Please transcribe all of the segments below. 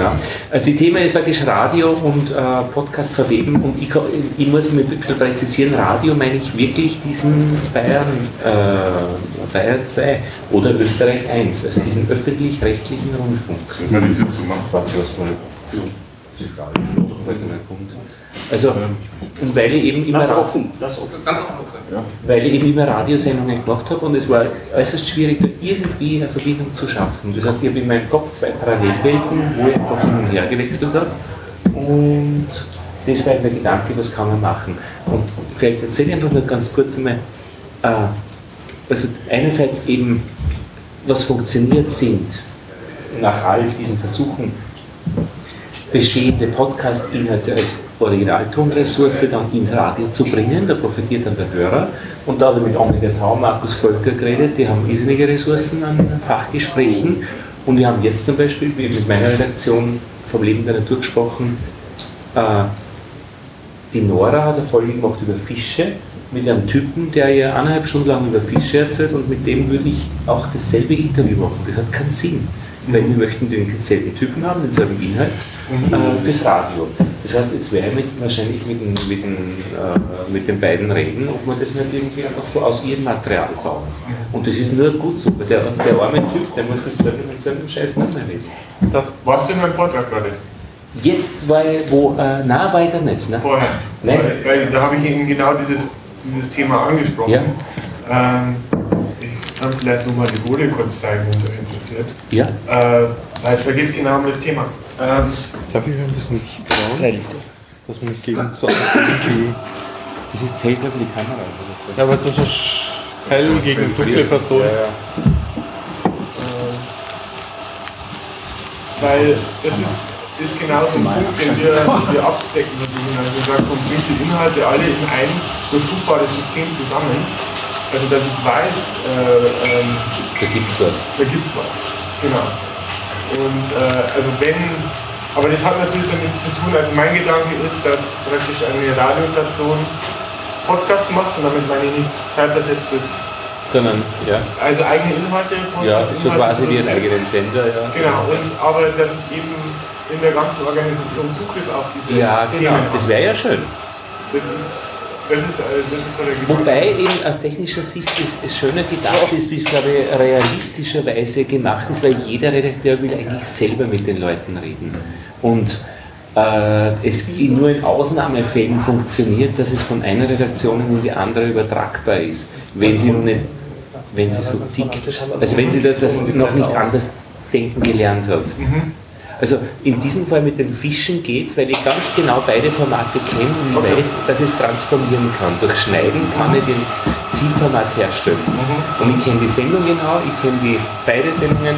Na. Die Themen ist praktisch Radio und Podcast verweben und ich muss mir ein bisschen präzisieren, Radio meine ich wirklich diesen Bayern 2 oder Österreich 1, also diesen öffentlich-rechtlichen Rundfunk. Wenn man diese zu machen. Warte, was mal. Also, und weil ich eben immer Ganz offen. Ja. weil ich eben immer Radiosendungen gemacht habe und es war äußerst schwierig, da irgendwie eine Verbindung zu schaffen. Das heißt, ich habe in meinem Kopf zwei Parallelwelten, wo ich einfach hin und her gewechselt habe. Und das war der Gedanke, was kann man machen. Und vielleicht erzähle ich einfach nur ganz kurz einmal, also einerseits eben, was funktioniert sind, nach all diesen Versuchen, bestehende Podcast-Inhalte als Originaltonressource dann ins Radio zu bringen, da profitiert dann der Hörer. Und da habe ich mit Angelika Thau, Markus Völker geredet, die haben irrsinnige Ressourcen an Fachgesprächen. Und wir haben jetzt zum Beispiel, wie mit meiner Redaktion vom Leben der Natur gesprochen, die Nora hat eine Folge gemacht über Fische mit einem Typen, der ja 1,5 Stunden lang über Fische erzählt und mit dem würde ich auch dasselbe Interview machen. Das hat keinen Sinn. Weil wir möchten denselben Typen haben, denselben Inhalt fürs Radio. Das heißt, jetzt werde ich wahrscheinlich mit den beiden reden, ob man das nicht irgendwie einfach so aus ihrem Material bauen. Und das ist nur gut so, weil der arme Typ, der muss mit seinem Scheiß nicht mehr reden. Warst du in meinem Vortrag gerade? Jetzt war ich, nein, war ich da nicht. Ne? Vorher. Nein. Weil da habe ich eben genau dieses Thema angesprochen. Ja. Ich kann vielleicht nur mal die Folie kurz zeigen, wenn es euch interessiert. Ja. Weil da geht es genau um das Thema. Darf ich ein bisschen grauen? Dass man nicht gegen so irgendwie. Das ist zählt für die Kamera. Ja, aber so hell gegen dunkle Personen. Ja. Weil das ist genau so ein Punkt, den wir abzudecken versuchen. Also wir sagen, man bringt die Inhalte alle in ein durchsuchbares System zusammen. Also dass ich weiß, Da gibt's was. da gibt's was. Genau. Und aber das hat natürlich damit zu tun, also mein Gedanke ist, dass praktisch eine Radiostation Podcast macht, und damit meine ich nicht zeitversetztes, Sondern, ja. also eigene Inhalte, Ja, so quasi wie produziert. einen eigenen Sender, ja. Genau, aber dass ich eben in der ganzen Organisation Zugriff auf diese Ja, Themen genau, habe. das wäre ja schön. Das ist so der Gedanke. Wobei eben aus technischer Sicht es schöner gedacht ist, wie es, glaube ich, realistischerweise gemacht ist, weil jeder Redakteur will eigentlich selber mit den Leuten reden. Und es nur in Ausnahmefällen funktioniert, dass es von einer Redaktion in die andere übertragbar ist, wenn sie so tickt, also wenn sie das noch nicht anders denken gelernt hat. Also in diesem Fall mit den Fischen geht es, weil ich ganz genau beide Formate kenne und ich weiß, dass ich es transformieren kann. Durch Schneiden kann ich das Zielformat herstellen. Und ich kenne die Sendung genau, ich kenne beide Sendungen.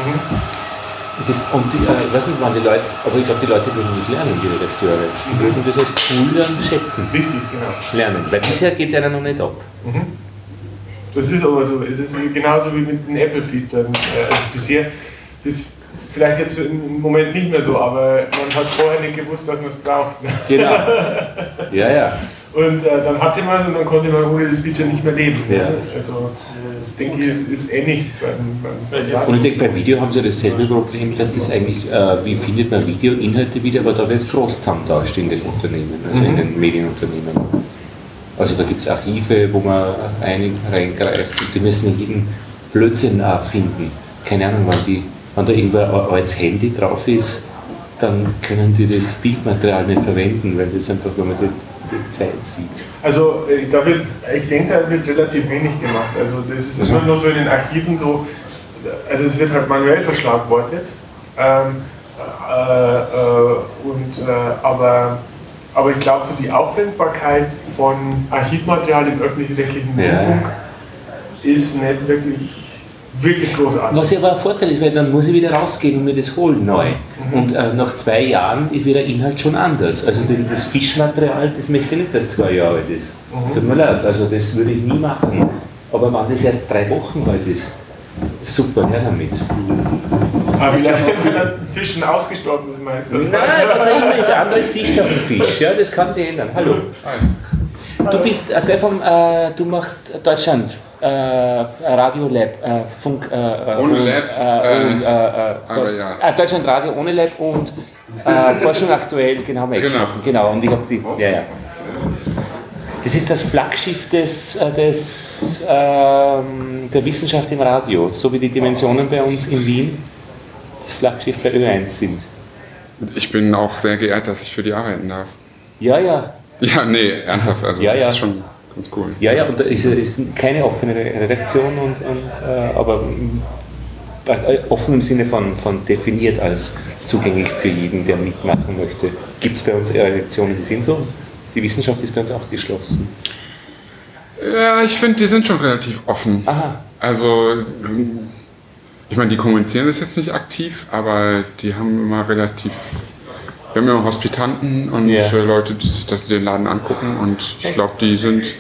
Ich weiß nicht, wann die Leute, aber ich glaube, die Leute würden nicht lernen, die Redakteure. Die würden das als cool dann schätzen. Richtig, genau. Lernen, weil bisher geht es einer noch nicht ab. Das ist aber so, es ist genauso wie mit den Apple-Features. Bisher, vielleicht jetzt im Moment nicht mehr so, aber man hat vorher nicht gewusst, dass man es braucht. Genau. Ja. Und dann hatte man es und dann konnte man ohne das Feature nicht mehr leben. Ja. Also das denke ich, ist ähnlich beim Und ich denke, bei Video haben sie dasselbe Problem, dass das eigentlich, wie findet man Videoinhalte wieder, aber da wird groß zusammentauscht in den Unternehmen, also in den Medienunternehmen. Also da gibt es Archive, wo man reingreift und die müssen jeden Blödsinn finden. Keine Ahnung, wenn da irgendwo ein altes Handy drauf ist, dann können die das Bildmaterial nicht verwenden, weil das einfach, wenn man die Zeit sieht. Also ich denke, da wird relativ wenig gemacht. Also das ist immer nur so in den Archiven so, also es wird halt manuell verschlagwortet. Aber ich glaube, so die Auffindbarkeit von Archivmaterial im öffentlich-rechtlichen Rundfunk ist nicht wirklich großartig. Was ja aber ein Vorteil ist, weil dann muss ich wieder rausgehen und mir das holen neu. Und nach 2 Jahren ist wieder der Inhalt schon anders. Also das Fischmaterial, das möchte ich nicht, dass 2 Jahre alt ist. Tut mir leid, also das würde ich nie machen. Aber wenn das erst 3 Wochen alt ist, super, her damit. Aber vielleicht wenn ein Fisch schon ausgestorben ist, meinst du? Nein, was auch immer ist eine andere Sicht auf den Fisch, ja, das kann sich ändern. Hallo. Du bist du machst Deutschland Radio Lab, Funk ohne Lab, Deutschland Radio ohne Lab und Forschung aktuell, genau, genau. Und ich habe die, das ist das Flaggschiff der Wissenschaft im Radio, so wie die Dimensionen bei uns in Wien das Flaggschiff bei Ö1 sind. Ich bin auch sehr geehrt, dass ich für die arbeiten darf. Ja. Ja, nee, ernsthaft, also das ist schon ganz cool. Ja, und da ist keine offene Redaktion, aber offen im Sinne von definiert als zugänglich für jeden, der mitmachen möchte. Gibt es bei uns Redaktionen, die sind so? Die Wissenschaft ist bei uns auch geschlossen. Ja, ich finde, die sind schon relativ offen. Aha. Also, ich meine, die kommunizieren das jetzt nicht aktiv, aber die haben immer wir haben immer Hospitanten und Leute, die sich den Laden angucken und ich glaube, die sind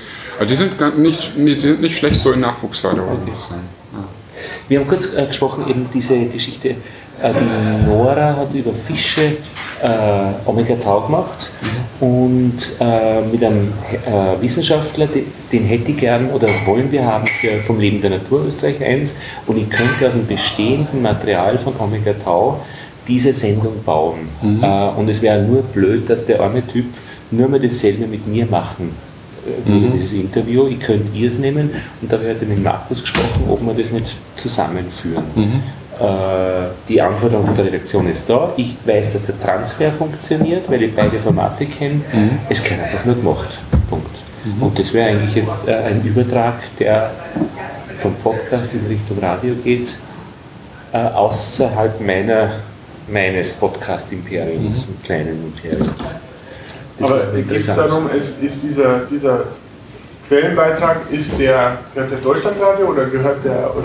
nicht schlecht so in Nachwuchsförderung. Okay. Wir haben kurz gesprochen, eben diese Geschichte, die Nora hat über Fische Omega Tau gemacht und mit einem Wissenschaftler, den hätte ich gern oder wollen wir haben vom Leben der Natur Österreich 1 und ich könnte aus dem bestehenden Material von Omega Tau diese Sendung bauen. Und es wäre nur blöd, dass der arme Typ nur mal dasselbe mit mir machen würde, dieses Interview. Ich könnte ihr es nehmen und da habe ich heute mit Markus gesprochen, ob wir das nicht zusammenführen. Die Anforderung von der Redaktion ist da. Ich weiß, dass der Transfer funktioniert, weil ich beide Formate kenne. Es gehört einfach nur gemacht. Punkt. Und das wäre eigentlich jetzt ein Übertrag, der vom Podcast in Richtung Radio geht, außerhalb meines Podcast-Imperiums, kleinen Imperiums. Aber geht es darum, ist dieser Quellenbeitrag, gehört der Deutschlandradio oder gehört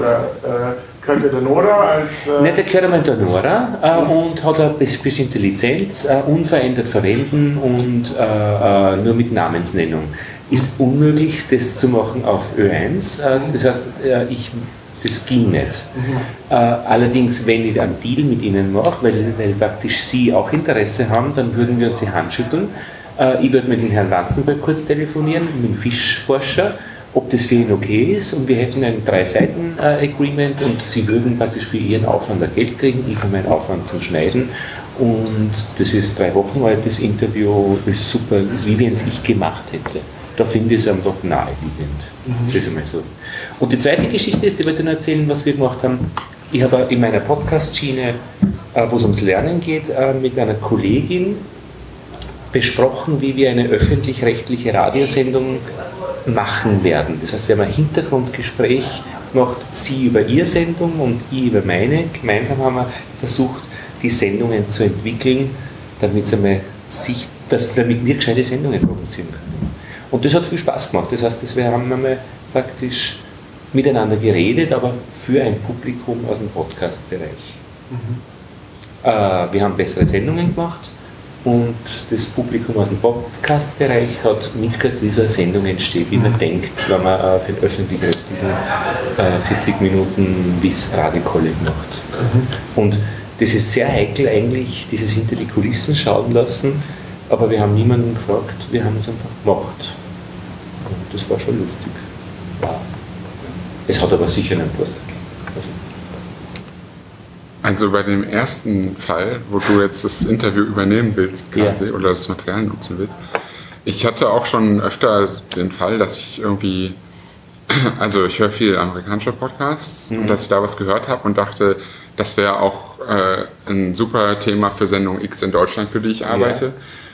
der Nora als... Nein, der gehört einmal der Nora und hat eine bestimmte Lizenz, unverändert verwenden und nur mit Namensnennung. Ist unmöglich, das zu machen auf Ö1, das heißt, das ging nicht. Allerdings, wenn ich einen Deal mit ihnen mache, weil praktisch sie auch Interesse haben, dann würden wir uns die Hand schütteln. Ich würde mit dem Herrn Lanzenberg kurz telefonieren, mit dem Fischforscher, ob das für ihn okay ist. Und wir hätten ein 3-Seiten-Agreement und sie würden praktisch für ihren Aufwand Geld kriegen, ich für meinen Aufwand zum Schneiden. Und das ist 3 Wochen alt, das Interview ist super, wie wenn es ich gemacht hätte. Da finde ich es einfach naheliegend. Das ist einmal so. Und die zweite Geschichte ist, die wollte ich noch erzählen, was wir gemacht haben. Ich habe in meiner Podcast-Schiene, wo es ums Lernen geht, mit einer Kollegin besprochen, wie wir eine öffentlich-rechtliche Radiosendung machen werden. Das heißt, wir haben ein Hintergrundgespräch gemacht, sie über ihre Sendung und ich über meine. Gemeinsam haben wir versucht, die Sendungen zu entwickeln, damit wir gescheite Sendungen produzieren können. Und das hat viel Spaß gemacht. Das heißt, wir haben einmal praktisch miteinander geredet, aber für ein Publikum aus dem Podcast-Bereich. Wir haben bessere Sendungen gemacht und das Publikum aus dem Podcast-Bereich hat mitgekriegt, wie so eine Sendung entsteht, wie man denkt, wenn man für den öffentlich-rechtlichen 40 Minuten Wiss Radio-Kolleg macht. Und das ist sehr heikel eigentlich, dieses hinter die Kulissen schauen lassen, aber wir haben niemanden gefragt, wir haben es einfach gemacht. Und das war schon lustig. Wow. Es hat aber sicher einen Poster gegeben. Also bei dem ersten Fall, wo du jetzt das Interview übernehmen willst quasi oder das Material nutzen willst, ich hatte auch schon öfter den Fall, dass ich irgendwie, also ich höre viel amerikanische Podcasts und dass ich da was gehört habe und dachte, das wäre auch ein super Thema für Sendung X in Deutschland, für die ich arbeite.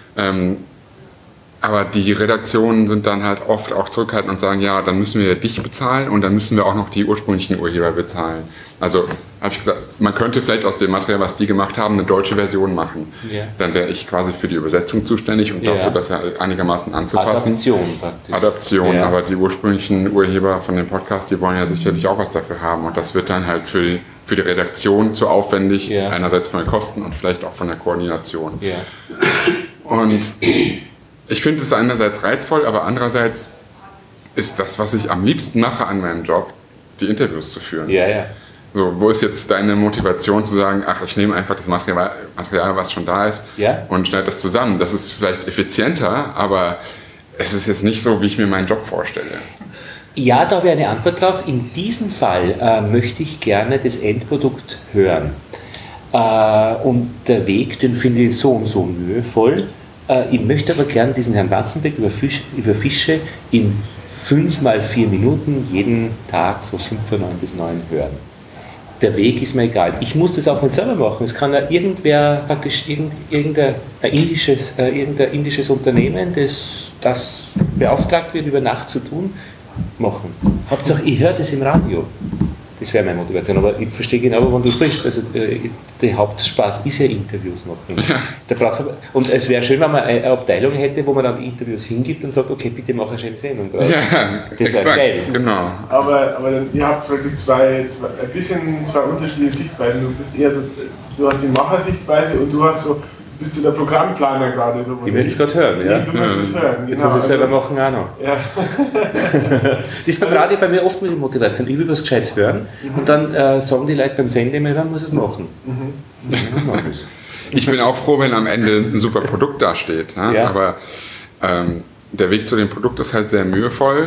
Aber die Redaktionen sind dann halt oft auch zurückhaltend und sagen, ja, dann müssen wir dich bezahlen und dann müssen wir auch noch die ursprünglichen Urheber bezahlen. Also habe ich gesagt, man könnte vielleicht aus dem Material, was die gemacht haben, eine deutsche Version machen. Ja. Dann wäre ich quasi für die Übersetzung zuständig und dazu, das einigermaßen anzupassen. Adaption, aber die ursprünglichen Urheber von dem Podcast, die wollen ja sicherlich auch was dafür haben und das wird dann halt für die Redaktion zu aufwendig, einerseits von den Kosten und vielleicht auch von der Koordination. Ja. Und ich finde es einerseits reizvoll, aber andererseits ist das, was ich am liebsten mache an meinem Job, die Interviews zu führen. So, wo ist jetzt deine Motivation zu sagen, ach, ich nehme einfach das Material, was schon da ist und schneide das zusammen. Das ist vielleicht effizienter, aber es ist jetzt nicht so, wie ich mir meinen Job vorstelle. Ja, da habe ich eine Antwort drauf. In diesem Fall möchte ich gerne das Endprodukt hören. Und der Weg, den finde ich so und so mühevoll. Ich möchte aber gerne diesen Herrn Watzenbeck über Fische in 5 mal 4 Minuten jeden Tag von 5 von 9 bis 9 hören. Der Weg ist mir egal. Ich muss das auch nicht selber machen. Es kann ja irgendwer, praktisch irgendein indisches Unternehmen, das beauftragt wird, über Nacht zu tun, machen. Hauptsache, ich höre das im Radio. Das wäre meine Motivation. Aber ich verstehe genau, wovon du sprichst. Also, der Hauptspaß ist ja Interviews machen. Und es wäre schön, wenn man eine Abteilung hätte, wo man dann die Interviews hingibt und sagt, okay, bitte mach eine schöne Sendung draus. Ja, das ist geil. Genau. Aber ihr habt wirklich zwei unterschiedliche Sichtweisen. Du bist eher, du hast die Machersichtweise und du hast so, bist du der Programmplaner gerade. So, ich will es gerade hören, ja. Du musst es hören. Jetzt muss ich es selber machen auch noch. Ja. Das ist beim Radio bei mir oft mit der Motivation. Ich will was Gescheites hören und dann sagen die Leute beim Senden, dann muss ich es machen. Ja, ich bin auch froh, wenn am Ende ein super Produkt dasteht. Ja? Aber der Weg zu dem Produkt ist halt sehr mühevoll.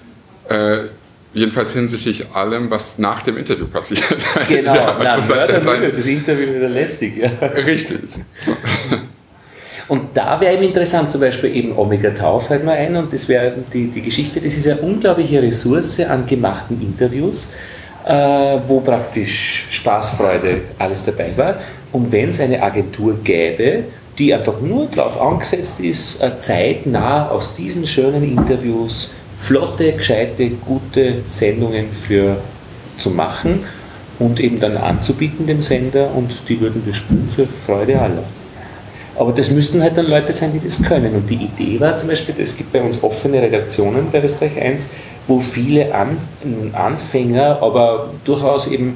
Jedenfalls hinsichtlich allem, was nach dem Interview passiert. Genau, das Interview wieder lässig. Ja. Richtig. So. Und da wäre eben interessant, zum Beispiel eben Omega Tau fällt mir ein, und das wäre die Geschichte, das ist eine unglaubliche Ressource an gemachten Interviews, wo praktisch Spaß, Freude, alles dabei war. Und wenn es eine Agentur gäbe, die einfach nur darauf angesetzt ist, zeitnah aus diesen schönen Interviews flotte, gescheite, gute Sendungen zu machen und eben dann anzubieten dem Sender, und die würden das spielen zur Freude aller. Aber das müssten halt dann Leute sein, die das können. Und die Idee war zum Beispiel, es gibt bei uns offene Redaktionen bei Österreich 1, wo viele Anfänger, aber durchaus eben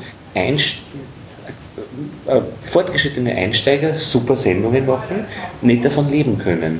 fortgeschrittene Einsteiger super Sendungen machen, nicht davon leben können.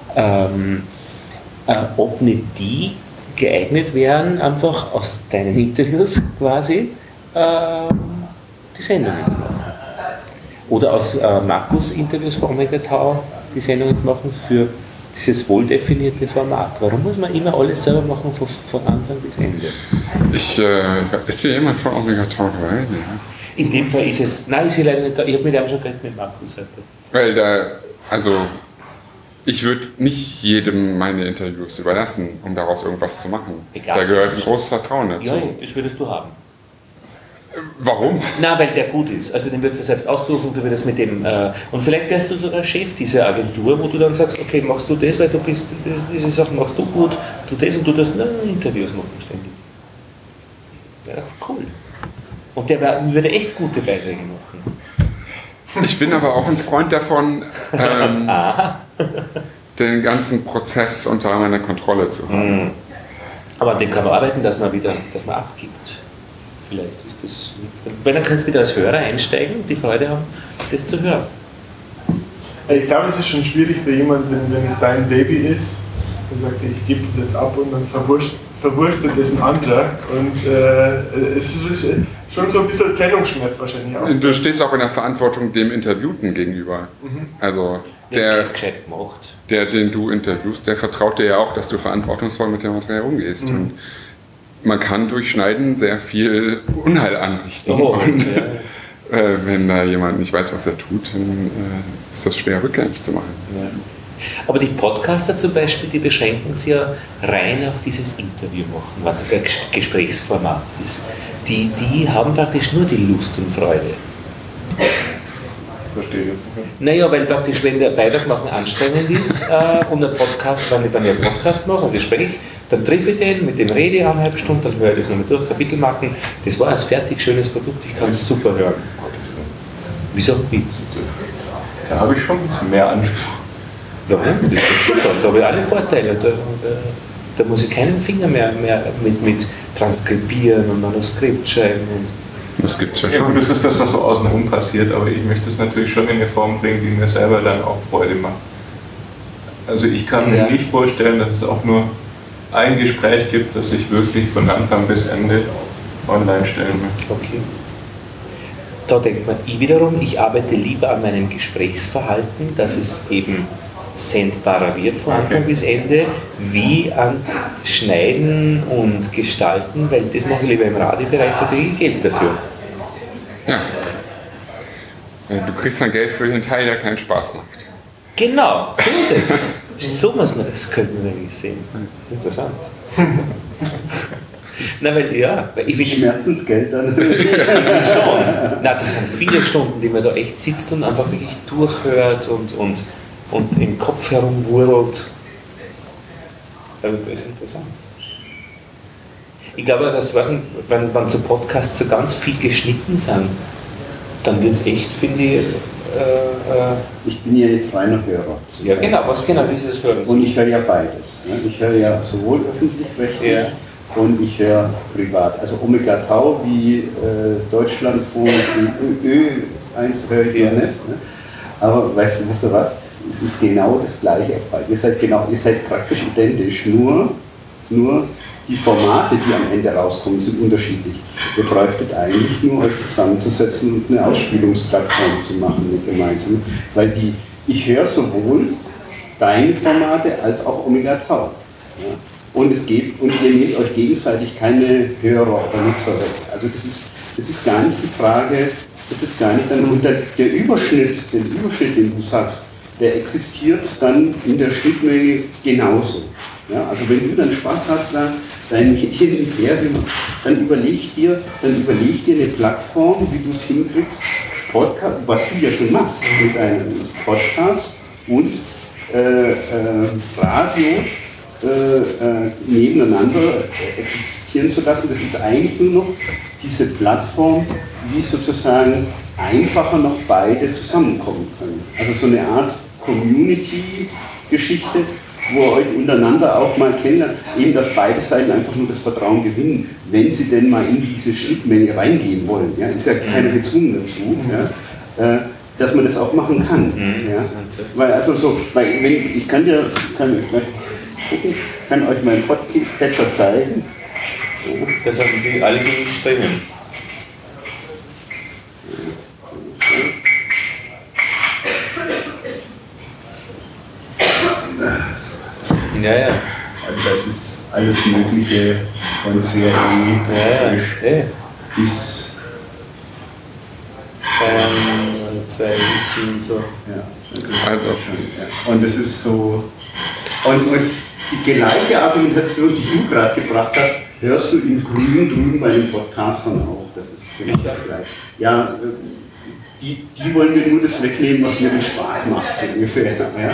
Ob nicht die geeignet wären, einfach aus deinen Interviews quasi die Sendungen zu machen. Oder aus Markus Interviews von Omega Tau die Sendungen zu machen für dieses wohldefinierte Format. Warum muss man immer alles selber machen von Anfang bis Ende? Ist hier jemand von Omega Tau dabei? Ja. In dem Fall ist es, nein, ist hier leider nicht da. Ich habe mit einem schon geredet, mit Markus heute. Weil ich würde nicht jedem meine Interviews überlassen, um daraus irgendwas zu machen. Egal. Da gehört ein großes Vertrauen dazu. Ja, das würdest du haben. Warum? Na, weil der gut ist. Also den würdest du selbst aussuchen, du würdest mit dem. Und vielleicht wärst du sogar Chef dieser Agentur, wo du dann sagst, okay, machst du das, weil du bist, diese Sachen machst du gut, du das und du das, Interviews machen ständig. Ja, cool. Und der würde echt gute Beiträge machen. Ich bin aber auch ein Freund davon, den ganzen Prozess unter meiner Kontrolle zu haben. Aber an dem kann man arbeiten, dass man abgibt. Vielleicht ist das. Weil dann kannst du wieder als Hörer einsteigen und die Freude haben, das zu hören. Ich glaube, es ist schon schwierig für jemanden, wenn es dein Baby ist, und sagt, ich gebe das jetzt ab und dann verwurstet das ein anderer. Und es ist schon so ein bisschen Trennungsschmerz wahrscheinlich auch. Du stehst auch in der Verantwortung dem Interviewten gegenüber. Also den du interviewst, der vertraut dir ja auch, dass du verantwortungsvoll mit dem Material umgehst. Und man kann durch Schneiden sehr viel Unheil anrichten. Wenn da jemand nicht weiß, was er tut, dann ist das schwer rückgängig zu machen. Ja. Aber die Podcaster zum Beispiel, die beschränken sich ja rein auf dieses Interview machen, was ein Gesprächsformat ist. Die haben praktisch nur die Lust und Freude. Verstehe ich jetzt nicht. Naja, weil praktisch, wenn der Beitrag machen anstrengend ist und ein Podcast, wenn ich dann einen Podcast mache, ein Gespräch, dann treffe ich den, mit dem rede ich 1,5 Stunden, dann höre ich das nochmal durch, Kapitelmarken, das war ein fertig schönes Produkt, ich kann es super hören. Wieso? Da habe ich schon ein bisschen mehr Anspruch. Warum? Das ist super, da habe ich alle Vorteile. Da muss ich keinen Finger mehr mit transkribieren und Manuskript schreiben. Das gibt's ja Ja schon. gut, das ist das, was so außenrum passiert, aber ich möchte es natürlich schon in eine Form bringen, die mir selber dann auch Freude macht. Also ich kann mir nicht vorstellen, dass es auch nur ein Gespräch gibt, das ich wirklich von Anfang bis Ende online stellen möchte. Okay. Da denkt man, ich arbeite lieber an meinem Gesprächsverhalten, dass es eben sendbarer wird von Anfang bis Ende, wie an Schneiden und Gestalten, weil das mache ich lieber im Radiobereich, da kriege ich Geld dafür. Ja. Du kriegst dann Geld für den Teil, der keinen Spaß macht. Genau, so ist es. So muss man, das könnte man eigentlich sehen. Interessant. Na, weil ich will Schmerzensgeld dann. schon. Na, das sind viele Stunden, die man da echt sitzt und einfach wirklich durchhört und im Kopf herumwurlt. Also das ist interessant. Ich glaube, dass, wenn so Podcasts so ganz viel geschnitten sind, dann wird es echt, finde ich. Ich bin ja jetzt reiner Hörer. Ja, genau, was genau dieses Hören? Und ich höre ja beides. Ne? Ich höre ja sowohl öffentlich-rechtlich und ich höre privat. Also Omega Tau wie Deutschlandfunk, Ö1 höre ich ja nicht. Ne? Aber wisst ihr was? Es ist genau das gleiche. Ihr seid praktisch identisch, nur die Formate, die am Ende rauskommen, sind unterschiedlich. Ihr bräuchtet eigentlich nur euch zusammenzusetzen und eine Ausspielungsplattform zu machen, eine gemeinsame. Weil ich höre sowohl deine Formate als auch Omega Tau. Ja. Und ihr nehmt euch gegenseitig keine Hörer oder Nutzer weg. Also das ist gar nicht die Frage, das ist gar nicht dann unter der Überschnitt, den du sagst, der existiert dann in der Schnittmenge genauso. Ja, also wenn du dann Spaß hast, dein Hin und Her, dann überleg dir eine Plattform, wie du es hinkriegst, Podcast, was du ja schon machst, mit einem Podcast und Radio nebeneinander existieren zu lassen. Das ist eigentlich nur noch diese Plattform, wie sozusagen einfacher noch beide zusammenkommen können. Also so eine Art Community-Geschichte, wo ihr euch untereinander auch mal kennenlernt, eben dass beide Seiten einfach nur das Vertrauen gewinnen, wenn sie denn mal in diese Schnittmenge reingehen wollen. Ja, ist ja keiner gezwungen dazu, ja, dass man das auch machen kann. Ja. Weil ich kann euch meinen Podcatcher zeigen. Ja. Das haben die alle Strengen. Ja. Also das ist alles Mögliche von sehr bis 2 so. Ja, also schon. Und das ist so. Und die gleiche Argumentation, die du gerade gebracht hast, hörst du in Grün drüben bei den Podcastern auch. Das ist genau das Gleiche. Ja, die wollen mir nur das wegnehmen, was mir den Spaß macht, so ungefähr. Ja?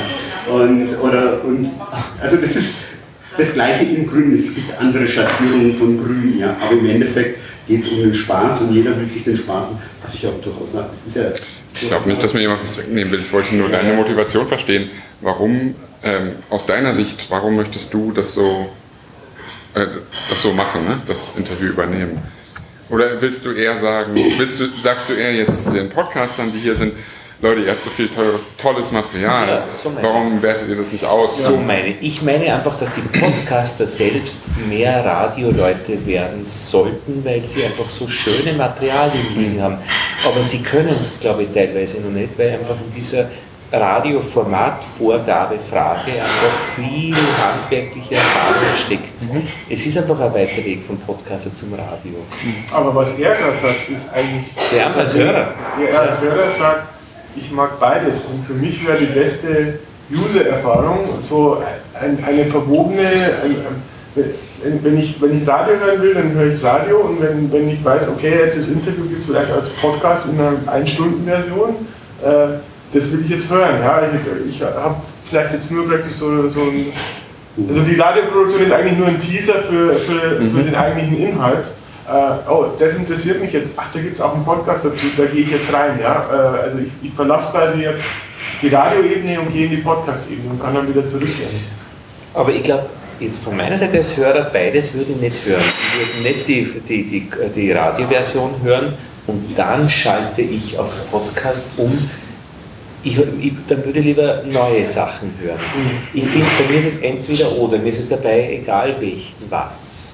Also das ist das Gleiche in Grün. Es gibt andere Schattierungen von Grün, ja, aber im Endeffekt geht es um den Spaß und jeder will sich den Spaß machen, was ich auch durchaus sage. Ich glaube nicht, dass mir jemand was wegnehmen will. Ich wollte nur deine Motivation verstehen. Warum, aus deiner Sicht, warum möchtest du das so machen, ne? Das Interview übernehmen? Oder willst du eher sagen, sagst du eher jetzt den Podcastern, die hier sind, Leute, ihr habt so viel tolles Material, ja, so warum wertet ihr das nicht aus? Ja. Ich meine einfach, dass die Podcaster selbst mehr Radioleute werden sollten, weil sie einfach so schöne Materialien liegen haben. Aber sie können es, glaube ich, teilweise noch nicht, weil einfach in dieser Radioformat-Vorgabefrage einfach viel handwerkliche Erfahrung steckt. Es ist einfach ein weiter Weg vom Podcaster zum Radio. Aber was er gerade sagt, ist eigentlich... Der als Hörer. Er als Hörer sagt, ich mag beides und für mich wäre die beste User-Erfahrung so eine verwogene... Wenn ich Radio hören will, dann höre ich Radio und wenn ich weiß, okay, jetzt das Interview gibt es vielleicht als Podcast in einer 1-Stunden-Version, das will ich jetzt hören. Ja? Ich habe vielleicht jetzt nur praktisch so ein... Also die Radioproduktion ist eigentlich nur ein Teaser für den eigentlichen Inhalt. Das interessiert mich jetzt. Ach, da gibt es auch einen Podcast dazu, da gehe ich jetzt rein. Ja? Also ich verlasse quasi jetzt die Radioebene und gehe in die Podcast-Ebene und kann dann wieder zurückgehen. Aber ich glaube, jetzt von meiner Seite als Hörer, beides würde ich nicht hören. Ich würde nicht die Radioversion hören und dann schalte ich auf Podcast um. Dann würde ich lieber neue Sachen hören. Ich finde, bei mir ist es entweder oder, mir ist es dabei egal was.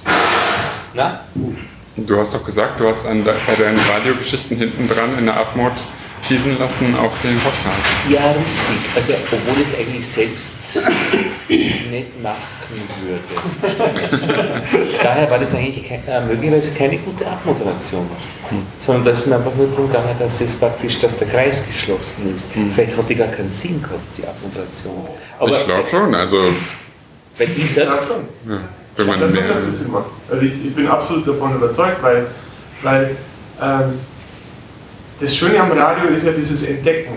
Na? Du hast doch gesagt, du hast bei deinen Radiogeschichten hinten dran in der Abmod abschließen lassen auf den Podcast. Ja, richtig. Also, obwohl ich es eigentlich selbst nicht machen würde. Daher war das eigentlich möglicherweise keine gute Abmoderation. Sondern dass es mir einfach nur darum gegangen, dass der Kreis geschlossen ist. Vielleicht hat die gar keinen Sinn gehabt, die Abmoderation. Aber ich glaube schon, also. Wenn ich selbst. Ja, wenn man davon, mehr. dass das Sinn macht. Also ich bin absolut davon überzeugt, weil das Schöne am Radio ist ja dieses Entdecken.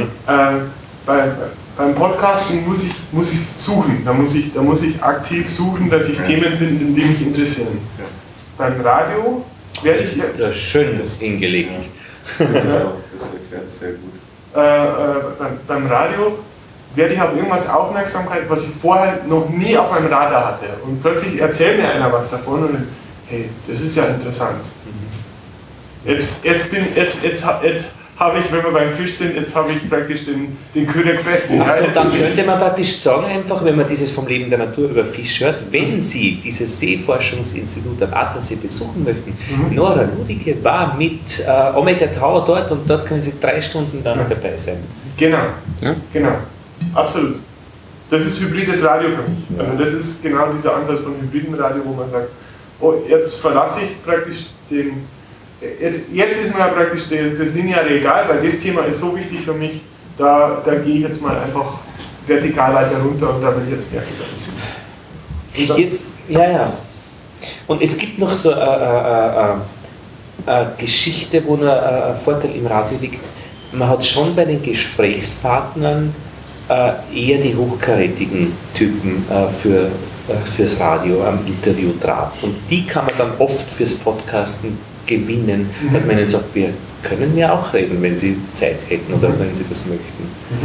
Beim Podcasten muss ich suchen, da muss ich aktiv suchen, dass ich Themen finde, die mich interessieren. Ja. Beim Radio werde ich... Ja, schön das hingelegt. Das erklärt sehr gut. Beim Radio werde ich auf irgendwas Aufmerksamkeit, was ich vorher noch nie auf meinem Radar hatte. Und plötzlich erzählt mir einer was davon und hey, das ist ja interessant. Jetzt habe ich, wenn wir beim Fisch sind, jetzt habe ich praktisch den Köder gefressen. Also dann könnte man praktisch sagen, einfach, wenn man dieses vom Leben der Natur über Fisch hört, wenn Sie dieses Seeforschungsinstitut am Attersee besuchen möchten, Nora Ludige war mit Omega Tau dort und dort können Sie 3 Stunden dann dabei sein. Genau, Ja? genau, absolut. Das ist hybrides Radio für mich. Also das ist genau dieser Ansatz von hybriden Radio, wo man sagt, oh, jetzt verlasse ich praktisch den... Jetzt ist mir ja praktisch das Lineare egal, weil das Thema ist so wichtig für mich, da gehe ich jetzt mal einfach vertikal weiter runter und da will ich jetzt mehr wissen. Jetzt, ja. Und es gibt noch so eine Geschichte, wo nur ein Vorteil im Radio liegt. Man hat schon bei den Gesprächspartnern eher die hochkarätigen Typen fürs Radio am Interviewdraht. Und die kann man dann oft fürs Podcasten gewinnen, dass man ihnen sagt, wir können ja auch reden, wenn sie Zeit hätten oder wenn sie das möchten.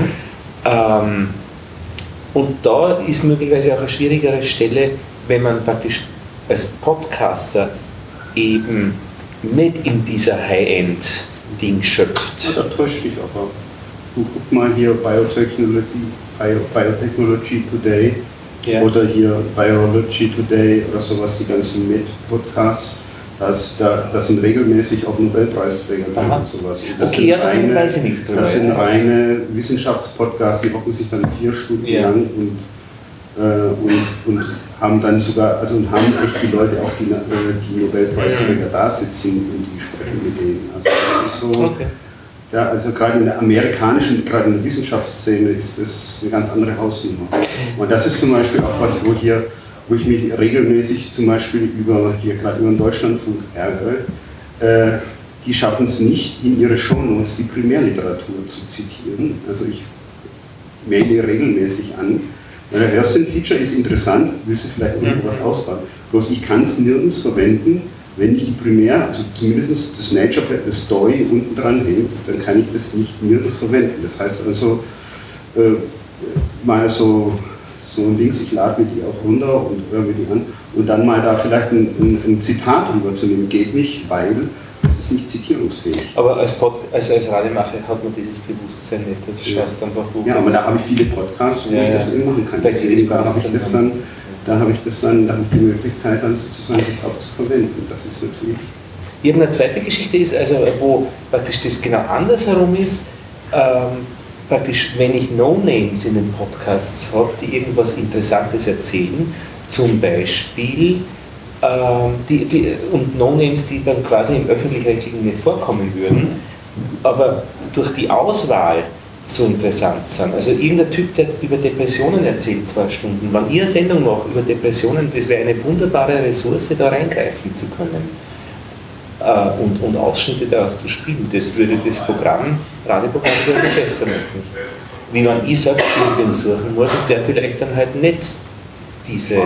Und da ist möglicherweise auch eine schwierigere Stelle, wenn man praktisch als Podcaster eben nicht in dieser High-End-Ding schöpft. Da täuscht dich aber. Du guck mal hier Biotechnology Today oder hier Biology Today oder sowas, die ganzen Med-Podcasts. Das sind regelmäßig auch Nobelpreisträger drin und sowas. Und das okay, ja, weiß ich nichts drüber. Das sind reine Wissenschaftspodcasts, die hocken sich dann 4 Stunden lang und haben dann sogar, also und haben echt die Leute auch, die Nobelpreisträger da sitzen und die sprechen mit denen. Also das ist so, ja, also gerade in der amerikanischen, gerade in der Wissenschaftsszene ist das eine ganz andere Hausnummer. Und das ist zum Beispiel auch was, wo ich mich regelmäßig zum Beispiel gerade über den Deutschlandfunk ärgere, die schaffen es nicht, in ihre Shownotes die Primärliteratur zu zitieren. Also ich maile regelmäßig an. Wenn du hörst, ein Feature ist interessant, willst du vielleicht irgendwas ausbauen. Bloß ich kann es nirgends verwenden, wenn ich die Primär, also zumindest das Nature, das DOI unten dran hängt, dann kann ich das nicht nirgends verwenden. Das heißt also, mal so ein Dings, ich lade mir die auch runter und höre mir die an und dann mal da vielleicht ein Zitat drüber zu nehmen, geht nicht, weil es ist nicht zitierungsfähig. Aber als Radiomacher hat man dieses Bewusstsein nicht, das schaust einfach wo. Ja, aber da habe ich viele Podcasts, wo ich das eben machen kann. Deswegen, da habe ich die Möglichkeit, dann sozusagen das auch zu verwenden. Das ist natürlich... Eine zweite Geschichte ist, also wo praktisch das genau andersherum ist, praktisch, wenn ich No-Names in den Podcasts habe, die irgendwas Interessantes erzählen, zum Beispiel und No-Names, die dann quasi im Öffentlich-Rechtlichen nicht vorkommen würden, aber durch die Auswahl so interessant sind. Also irgendein Typ, der über Depressionen erzählt 2 Stunden, wenn ihr eine Sendung macht über Depressionen, das wäre eine wunderbare Ressource, da reingreifen zu können. Und Ausschnitte daraus zu spielen. Das würde das Radioprogramm sehr verbessern lassen. Wie wenn ich selbst den suchen muss und der vielleicht dann halt nicht diese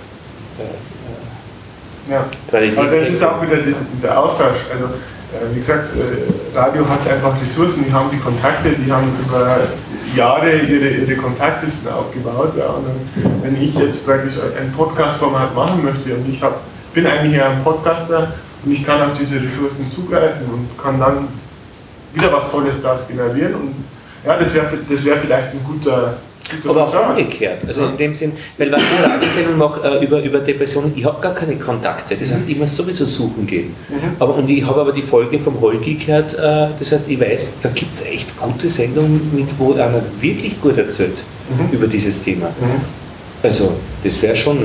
Qualität. Aber das ist auch wieder dieser Austausch. Also wie gesagt, Radio hat einfach Ressourcen, die haben die Kontakte, die haben über Jahre ihre Kontaktlisten aufgebaut. Ja, und dann, wenn ich jetzt praktisch ein Podcast-Format machen möchte und ich bin eigentlich ja ein Podcaster, und ich kann auf diese Ressourcen zugreifen und kann dann wieder was Tolles daraus generieren. Und ja, das wäre vielleicht ein guter Aber auch umgekehrt, also in dem Sinn, weil wenn ich eine Radiosendung mache über Depressionen, ich habe gar keine Kontakte, das heißt, ich muss sowieso suchen gehen. Und ich habe aber die Folge vom Holgi gehört, das heißt, ich weiß, da gibt es echt gute Sendungen, wo einer wirklich gut erzählt über dieses Thema. Also, das wäre schon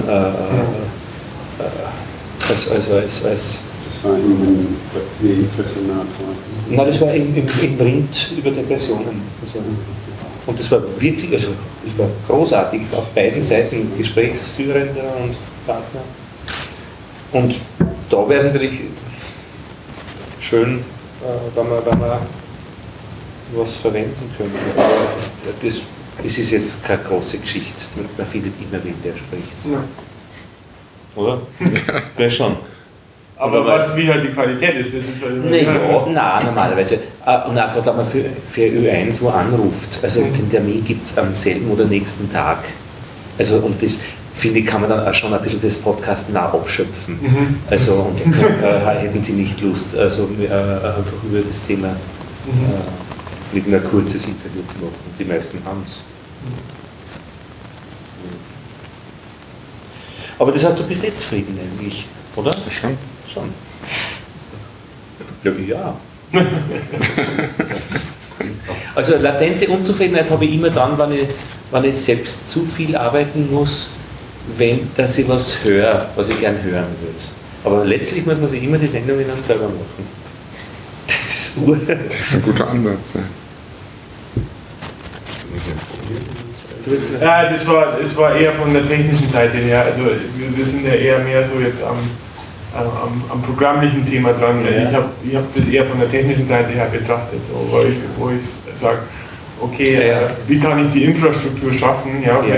als Das war in dem Impressionator. Nein, das war im Rind über Depressionen. Also, und das war wirklich, also das war großartig, auf beiden Seiten Gesprächsführender und Partner. Und da wäre es natürlich schön, wenn wir was verwenden können. Aber das ist jetzt keine große Geschichte. Man findet immer wen, der spricht. Ja. Oder? Wäre schon. Aber wie halt die Qualität ist, das ist halt immer nein, normalerweise. Und auch gerade, wenn man für Ö1 wo anruft, also den Termin gibt es am selben oder nächsten Tag. Also, und das, finde ich, kann man dann auch schon ein bisschen das Podcast nah abschöpfen. Also, und hätten Sie nicht Lust, also einfach über das Thema mit einer kurzes Interview zu machen. Die meisten haben es. Aber das heißt, du bist nicht zufrieden eigentlich, oder? Schon. Schon. Ja. Also latente Unzufriedenheit habe ich immer dann, wenn ich selbst zu viel arbeiten muss, dass ich was höre, was ich gern hören würde. Aber letztlich muss man sich immer die Sendungen dann selber machen. Das ist Das ist ein guter Ansatz. Ja, das war eher von der technischen Seite her. Also wir sind ja eher mehr so jetzt am programmlichen Thema dran. Also ich hab das eher von der technischen Seite her betrachtet, so, wo ich sage, okay, wie kann ich die Infrastruktur schaffen,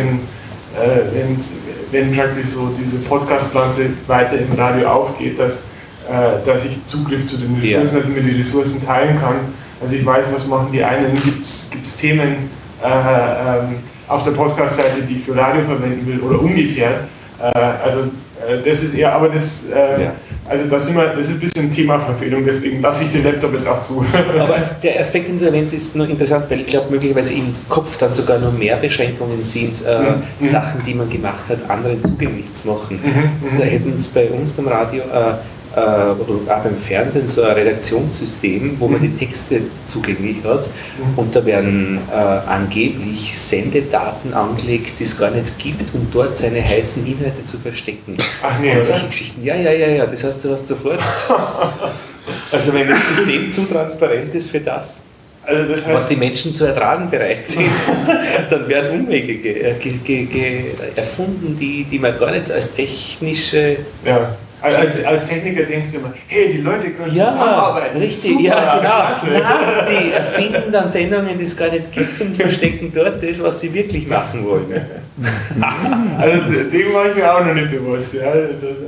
wenn praktisch so diese Podcast-Pflanze weiter im Radio aufgeht, dass ich Zugriff zu den Ressourcen, dass ich mir die Ressourcen teilen kann. Also ich weiß, was machen die einen, gibt's Themen auf der Podcast-Seite, die ich für Radio verwenden will oder umgekehrt. Das ist eher, aber das ist ein bisschen Themaverfehlung, deswegen lasse ich den Laptop jetzt auch zu. Aber der Aspekt, den du erwähnst, ist nur interessant, weil ich glaube, möglicherweise im Kopf dann sogar noch mehr Beschränkungen sind, Sachen, die man gemacht hat, anderen zugänglich zu machen. Da hätten es bei uns beim Radio oder auch beim Fernsehen so ein Redaktionssystem, wo man die Texte zugänglich hat, und da werden angeblich Sendedaten angelegt, die es gar nicht gibt, um dort seine heißen Inhalte zu verstecken. Ach nee, und solche Geschichten. Ja, das heißt, du hast sofort. Also wenn das System zu transparent ist für das, also das heißt, was die Menschen zu ertragen bereit sind, dann werden Umwege erfunden, die man gar nicht als technische... Ja, als Techniker denkst du immer, hey, die Leute können zusammenarbeiten. Richtig, super, ja, genau. klasse. Nein, die erfinden dann Sendungen, die es gar nicht gibt, und verstecken dort das, was sie wirklich machen wollen. Also dem war ich mir auch noch nicht bewusst. Ja,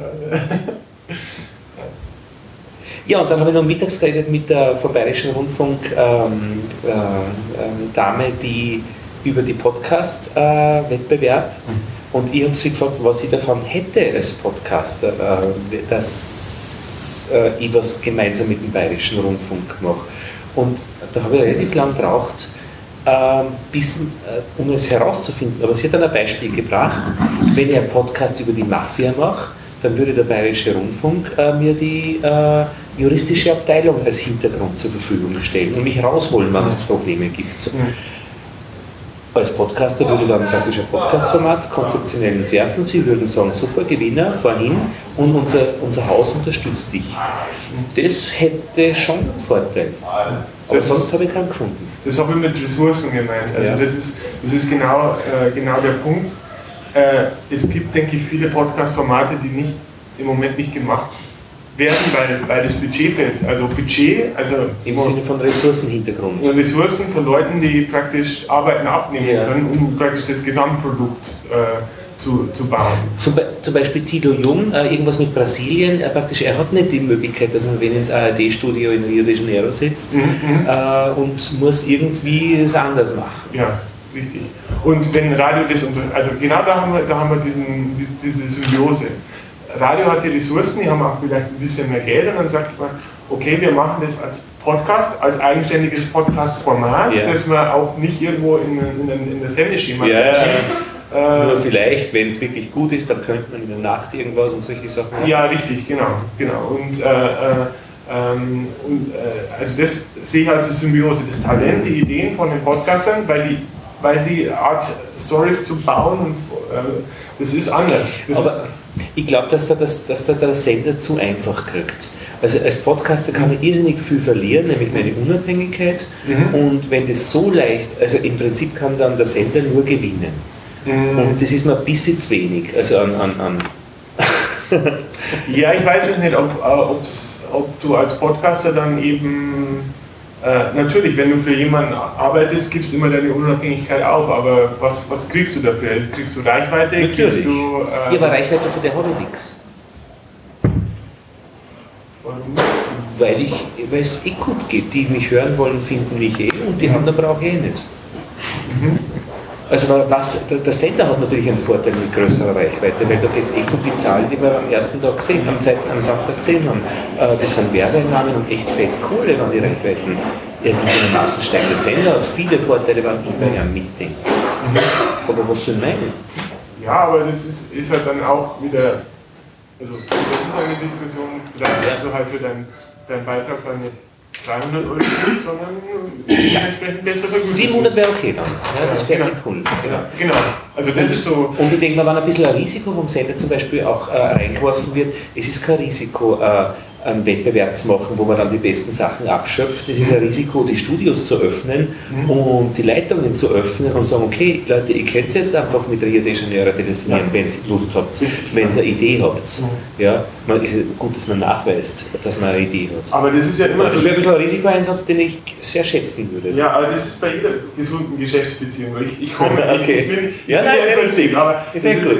Ja, und dann habe ich noch mittags geredet mit der vom Bayerischen Rundfunk Dame, die über die Podcast-Wettbewerb, und ich habe sie gefragt, was ich davon hätte als Podcaster, dass ich was gemeinsam mit dem Bayerischen Rundfunk mache. Und da habe ich relativ lang gebraucht, um es herauszufinden. Aber sie hat dann ein Beispiel gebracht: Wenn ich einen Podcast über die Mafia mache, dann würde der Bayerische Rundfunk mir die juristische Abteilung als Hintergrund zur Verfügung stellen und mich rausholen, wenn es Probleme gibt. Als Podcaster würde dann praktisch ein Podcast-Format konzeptionell entwerfen. Sie würden sagen, super, Gewinner, fahr hin und unser Haus unterstützt dich. Das hätte schon einen Vorteil. Aber sonst habe ich keinen gefunden. Das habe ich mit Ressourcen gemeint. Also das ist genau der Punkt. Es gibt, denke ich, viele Podcast-Formate, die im Moment nicht gemacht werden, weil das Budget fehlt. Also Budget, im Sinne von Ressourcenhintergrund. Ressourcen von Leuten, die praktisch Arbeiten abnehmen können, um praktisch das Gesamtprodukt zu bauen. Zum Beispiel Tilo Jung, irgendwas mit Brasilien, er hat nicht die Möglichkeit, dass man ins ARD-Studio in Rio de Janeiro sitzt und muss irgendwie es anders machen. Ja, richtig. Und wenn Radio genau da haben wir diese Symbiose. Radio hat die Ressourcen, die haben auch vielleicht ein bisschen mehr Geld, und dann sagt man, okay, wir machen das als Podcast, als eigenständiges Podcast-Format, das wir auch nicht irgendwo in der Sendeschema nur vielleicht, wenn es wirklich gut ist, dann könnte man in der Nacht irgendwas und solche Sachen machen. Ja, richtig, genau. Und also das sehe ich als Symbiose, das Talent, die Ideen von den Podcastern, weil die Art Stories zu bauen, und das ist anders. Aber ich glaube, dass da der Sender zu einfach kriegt. Also als Podcaster kann ich irrsinnig viel verlieren, nämlich meine Unabhängigkeit. Und wenn das so leicht, also im Prinzip kann dann der Sender nur gewinnen. Und das ist mir ein bisschen zu wenig. Also an ja, ich weiß jetzt nicht, ob du als Podcaster dann eben, natürlich, wenn du für jemanden arbeitest, gibst du immer deine Unabhängigkeit auf, aber was kriegst du dafür? Kriegst du Reichweite? Natürlich. Kriegst du, ja, aber Reichweite, von der habe ich nichts. Warum? Weil es gut geht. Die mich hören wollen, finden mich und die anderen brauche ich nicht. Also der Sender hat natürlich einen Vorteil mit größerer Reichweite, weil da geht es echt um die Zahlen, die wir am ersten Tag gesehen haben, am Samstag gesehen haben. Das sind Werbeeinnahmen und echt fett Kohle, wenn die Reichweiten erwiesenermaßen steigen. Der Sender hat viele Vorteile beim Meeting. Aber was soll ich meinen? Ja, aber das ist halt dann auch wieder, also das ist eine Diskussion, dass du halt für deinen Beitrag dann nicht 300 € kriegst, sondern entsprechend besser vergütet. 700 wäre okay dann. Ja, das wäre cool. Genau. Also das ist so. Und ich denke mal, wenn ein bisschen ein Risiko vom Sender zum Beispiel auch reingeworfen wird, es ist kein Risiko, einen Wettbewerb zu machen, wo man dann die besten Sachen abschöpft. Es ist ein Risiko, die Studios zu öffnen und die Leitungen zu öffnen und sagen, okay, Leute, ihr könnt jetzt einfach mit Rio de Janeiro telefonieren, wenn ihr Lust habt, wenn ihr eine Idee habt. Ja, man ist gut, dass man nachweist, dass man eine Idee hat. Aber das ist ja immer... Das wäre ein bisschen ein Risikoeinsatz, den ich sehr schätzen würde. Ja, aber das ist bei jeder gesunden Geschäftsbeziehung. Ich bin sehr richtig. Aber es ist gut,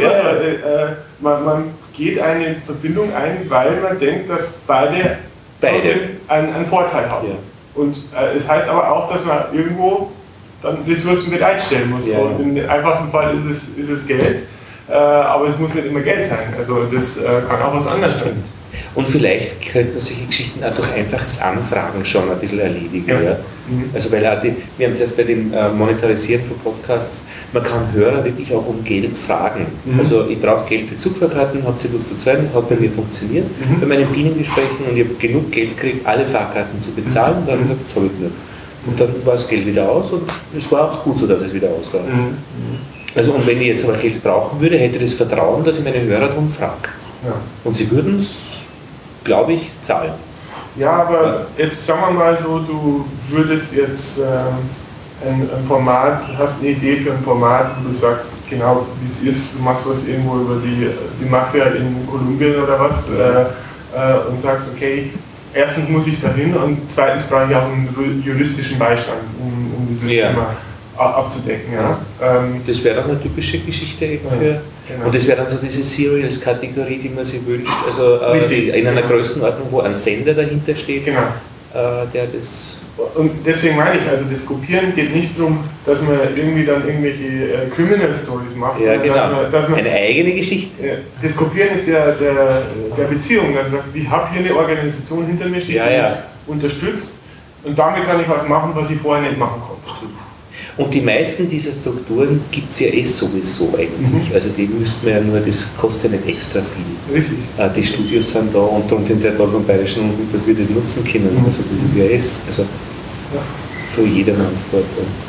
man geht eine Verbindung ein, weil man denkt, dass beide einen Vorteil haben. Ja. Und es heißt aber auch, dass man irgendwo dann Ressourcen bereitstellen muss. Ja. Und im einfachsten Fall ist es Geld, aber es muss nicht immer Geld sein. Also das kann auch was anderes sein. Und vielleicht könnte man solche Geschichten auch durch einfaches Anfragen schon ein bisschen erledigen. Ja. Also weil wir haben es erst bei dem Monetarisieren von Podcasts, man kann Hörer wirklich auch um Geld fragen. Also ich brauche Geld für Zugfahrkarten, habt ihr Lust zu zahlen? Hat bei mir funktioniert. Bei meinen Bienengesprächen und ich habe genug Geld gekriegt, alle Fahrkarten zu bezahlen, und dann habe ich gesagt, das habe ich nicht. Und dann war das Geld wieder aus und es war auch gut so, dass es wieder aus war. Also und wenn ich jetzt aber Geld brauchen würde, hätte ich das Vertrauen, dass ich meine Hörer darum frage. Ja. Und sie würden es, glaube ich, zahlen. Ja, aber jetzt sagen wir mal so, du würdest jetzt ein Format, hast eine Idee für ein Format, wo du sagst, genau wie es ist, du machst was irgendwo über die Mafia in Kolumbien oder was und sagst, okay, erstens muss ich dahin und zweitens brauche ich auch einen juristischen Beistand, um dieses Thema abzudecken. Ja. Das wäre doch eine typische Geschichte eben für. Genau. Und das wäre dann so diese Serials-Kategorie, die man sich wünscht, also in einer Größenordnung, wo ein Sender dahinter steht, der das... Und deswegen meine ich, also das Kopieren geht nicht darum, dass man irgendwie dann irgendwelche Criminal Stories macht, ja, genau. Dass man eine eigene Geschichte. Das Kopieren ist der Beziehung, also ich habe hier eine Organisation hinter mir stehen, die mich unterstützt und damit kann ich was machen, was ich vorher nicht machen konnte. Und die meisten dieser Strukturen gibt es ja sowieso eigentlich. Also die müssten ja nur, das kostet ja nicht extra viel. Richtig. Die Studios sind da und darum sind sie ja da vom Bayerischen Rundfunk, dass wir das nutzen können. Also das ist ja für jedermann Sport.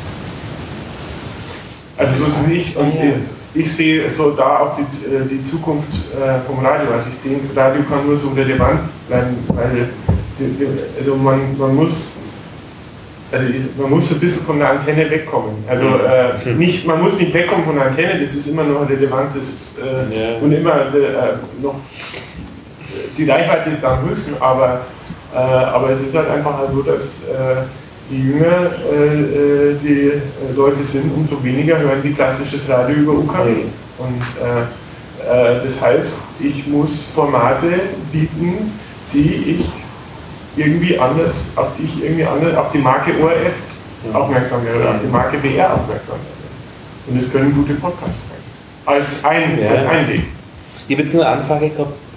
Also so sehe ich, und ich sehe so da auch die Zukunft vom Radio. Also ich denke, Radio kann nur so relevant bleiben, weil also man muss ein bisschen von der Antenne wegkommen. Also man muss nicht wegkommen von der Antenne, das ist immer noch ein relevantes und immer noch, die Reichweite ist da am höchsten, aber es ist halt einfach so, dass je jünger die Leute sind, umso weniger hören sie klassisches Radio über UKW. Und das heißt, ich muss Formate bieten, die ich irgendwie anders, auf die Marke ORF aufmerksam werde oder auf die Marke WR aufmerksam werde. Und es können gute Podcasts sein. Als ein Weg. Ich habe jetzt nur eine Anfrage gehabt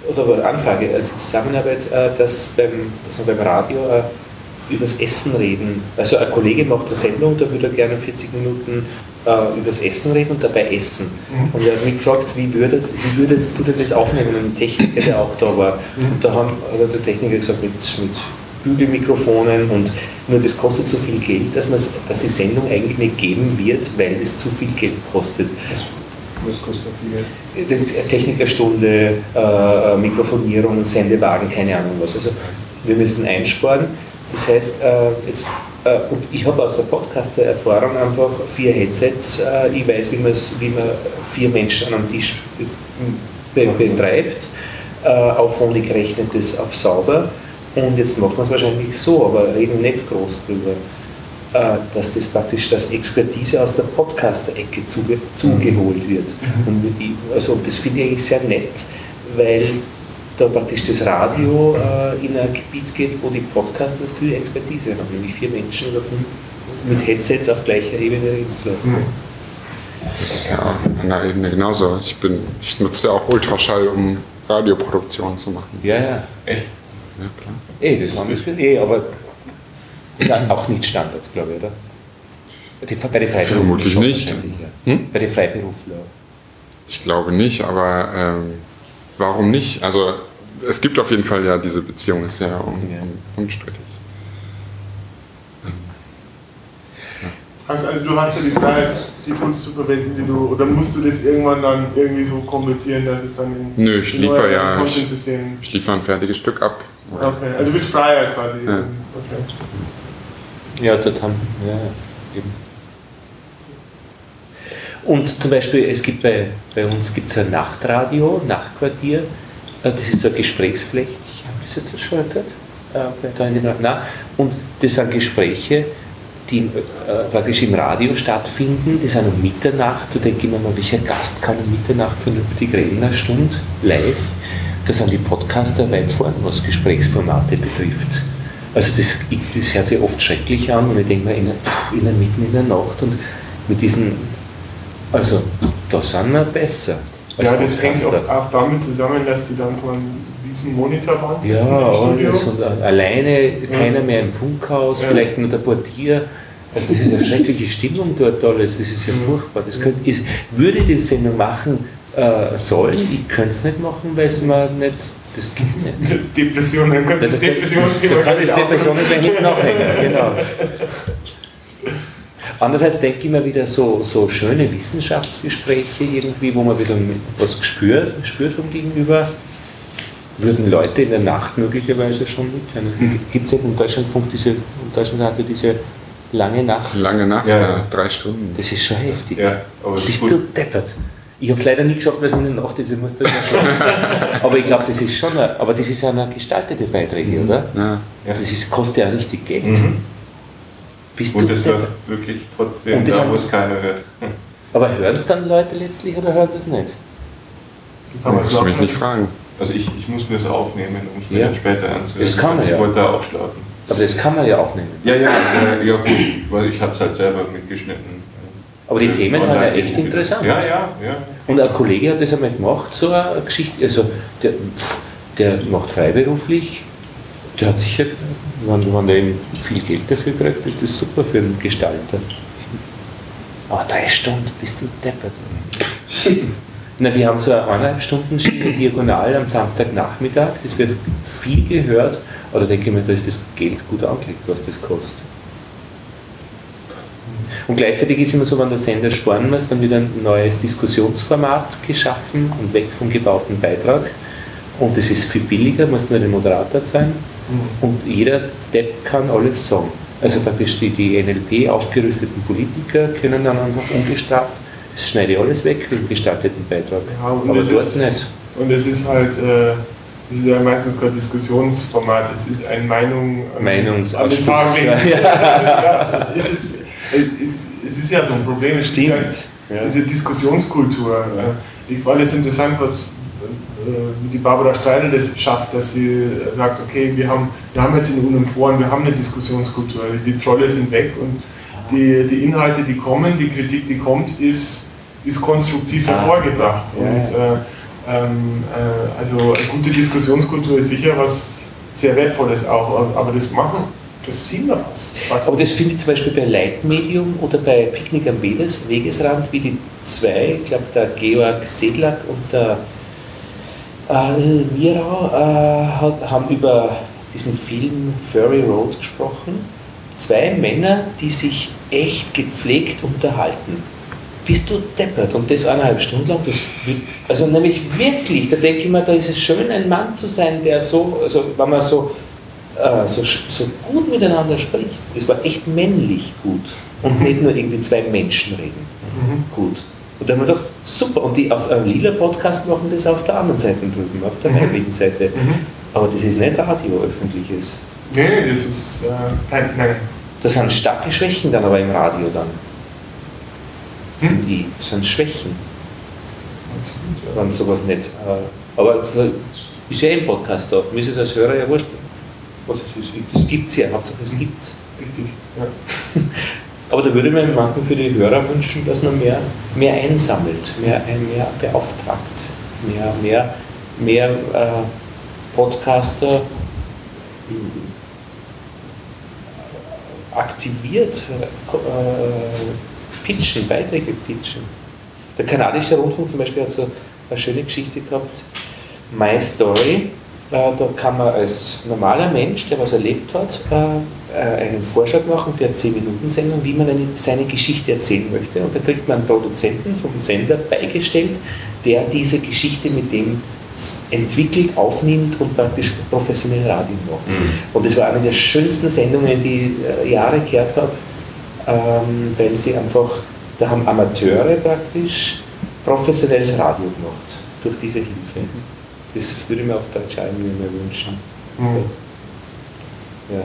oder eine Anfrage, also die Zusammenarbeit, dass wir beim Radio übers Essen reden. Also ein Kollege macht eine Sendung, da würde er gerne 40 Minuten übers Essen reden und dabei essen. Und er hat mich gefragt, wie würdest du denn das aufnehmen? Und der Techniker, der auch da war. Und da hat der Techniker gesagt, mit Bügelmikrofonen, und nur das kostet so viel Geld, dass die Sendung eigentlich nicht geben wird, weil es zu viel Geld kostet. Was kostet viel Geld? Technikerstunde, Mikrofonierung, Sendewagen, keine Ahnung was. Also wir müssen einsparen. Das heißt, und ich habe aus der Podcaster-Erfahrung einfach 4 Headsets, ich weiß, wie man 4 Menschen an einem Tisch betreibt, auf Honig gerechnet das auf sauber, und jetzt machen wir es wahrscheinlich so, aber reden nicht groß drüber, dass das praktisch das Expertise aus der Podcaster-Ecke zugeholt wird. Und also das finde ich eigentlich sehr nett, weil da praktisch das Radio in ein Gebiet geht, wo die Podcaster viel Expertise haben, nämlich 4 Menschen oder 5 mit Headsets auf gleicher Ebene reden zu lassen. Das ist ja an der Ebene genauso. Ich nutze ja auch Ultraschall, um Radioproduktion zu machen. Ja. Echt? Ja, klar. Das haben wir aber das ist auch nicht Standard, glaube ich, oder? Bei den Freiberuflern Vermutlich nicht. Ja. Bei den Freiberuflern. Ich glaube nicht, aber warum nicht? Also es gibt auf jeden Fall ja, diese Beziehung ist ja unstrittig. Also du hast ja die Freiheit, die Tools zu verwenden, die du, oder musst du das irgendwann dann irgendwie so konvertieren, dass es dann in Nö, ich liefere ja, Content-System... ich liefere ein fertiges Stück ab. Okay, also du bist Freier quasi. Ja. Okay. Ja, dort haben eben. Und zum Beispiel, es gibt bei uns gibt's ein Nachtradio, Nachtquartier, das ist so eine Gesprächsfläche, ich habe das jetzt schon erzählt, und das sind Gespräche, die praktisch im Radio stattfinden, die sind um Mitternacht, da denke ich mir mal, welcher Gast kann um Mitternacht vernünftig reden, eine Stunde live, da sind die Podcaster weit vorn, was Gesprächsformate betrifft. Also das hört sich oft schrecklich an und ich denke mir, mitten in der Nacht und mit diesen, also da sind wir besser. Ja, das hängt auch damit zusammen, dass die dann von diesem Monitor sitzen im Studio. Alles und alleine, keiner mehr im Funkhaus, vielleicht nur der Portier. Also das ist eine schreckliche Stimmung dort alles, das ist ja furchtbar. Würde die Sendung machen sollen, ich könnte es nicht machen, weil es mir nicht, das geht nicht. Depression, dann könnte das Depressionsthema da kann das Depression nicht hinten nachhängen, genau. Andererseits denke ich mir wieder so schöne Wissenschaftsgespräche irgendwie, wo man ein bisschen was spürt vom Gegenüber, würden Leute in der Nacht möglicherweise schon mithören. Gibt es ja im Deutschlandfunk diese lange Nacht? Lange Nacht, ja. 3 Stunden. Das ist schon heftig. Ja, aber bist du deppert? Ich habe es leider nie geschafft, weil es in der Nacht ist, ich muss da immer schlafen. Aber ich glaube, das ist schon, aber das ist ja eine gestaltete Beiträge, oder? Ja. Das kostet ja richtig Geld. Und das läuft wirklich trotzdem da, wo es keiner hört. Aber hören es dann Leute letztlich oder hören sie es nicht? Das musst du mich nicht fragen. Also ich muss mir das aufnehmen, um es mir dann später anzuhören. Das kann man ich wollte da auch schlafen. Aber das kann man ja aufnehmen. Ja gut, weil ich habe es halt selber mitgeschnitten. Aber die Themen sind ja echt interessant. Ja. Und ein Kollege hat das einmal gemacht, so eine Geschichte, also der macht freiberuflich, der hat sicher, wenn der eben viel Geld dafür kriegt, ist das super für einen Gestalter. Aber 3 Stunden bist du deppert. Na, wir haben so eine 1,5 Stunden Schiene diagonal am Samstagnachmittag, das wird viel gehört, aber da denke ich mir, da ist das Geld gut angelegt, was das kostet. Und gleichzeitig ist immer so, wenn der Sender sparen muss, dann wird ein neues Diskussionsformat geschaffen und weg vom gebauten Beitrag. Und das ist viel billiger, muss nur der Moderator sein. Und jeder Depp kann alles sagen. Also praktisch die NLP aufgerüsteten Politiker können dann einfach ungestraft, das schneide ich alles weg im gestalteten Beitrag. Ja, aber dort nicht. Und es ist halt, das ist ja meistens kein Diskussionsformat, es ist eine Meinungsausdruck. Ja, es ist ja so ein Problem, es stimmt. Ja diese Diskussionskultur. Ich fand es interessant, wie die Barbara Steidl das schafft, dass sie sagt, okay, wir haben jetzt in Unen Foren, wir haben eine Diskussionskultur, die Trolle sind weg und die Inhalte, die kommen, die Kritik, die kommt, ist konstruktiv hervorgebracht. Und Also eine gute Diskussionskultur ist sicher was sehr Wertvolles auch, aber das sieht man fast. Aber das finde ich zum Beispiel bei Leitmedium oder bei Picknick am Wegesrand, wie die zwei, ich glaube der Georg Sedlak und der Mirau haben über diesen Film Furry Road gesprochen. Zwei Männer, die sich echt gepflegt unterhalten. Bist du deppert? Und das 1,5 Stunden lang, also nämlich wirklich, da denke ich mir, da ist es schön, ein Mann zu sein, der so, also wenn man so gut miteinander spricht. Das war echt männlich gut. Und nicht nur irgendwie zwei Menschen reden. Gut. Und da haben wir gedacht, super. Und die auf einem Lila-Podcast machen das auf der anderen Seite drüben, auf der weiblichen Seite. Aber das ist nicht Radio, öffentliches. Nee, das ist nein. Das sind starke Schwächen dann aber im Radio dann. Das sind Schwächen. Wenn sowas nicht. Aber ist ja ein Podcast da. Mir ist es als Hörer ja wurscht. Was es ist. Das gibt es ja, Hauptsache es gibt es. Richtig, ja. Aber da würde man manchmal für die Hörer wünschen, dass man mehr einsammelt, mehr beauftragt, mehr Podcaster aktiviert, Beiträge pitchen. Der kanadische Rundfunk zum Beispiel hat so eine schöne Geschichte gehabt, My Story. Da kann man als normaler Mensch, der was erlebt hat, einen Vorschlag machen für eine 10-Minuten-Sendung, wie man seine Geschichte erzählen möchte. Und da kriegt man einen Produzenten vom Sender beigestellt, der diese Geschichte mit dem entwickelt, aufnimmt und praktisch professionell Radio macht. Und das war eine der schönsten Sendungen, die ich Jahre gehört habe, weil sie einfach, da haben Amateure praktisch professionelles Radio gemacht, durch diese Hilfe. Das würde ich mir auf Deutsch auch mehr wünschen. Ja.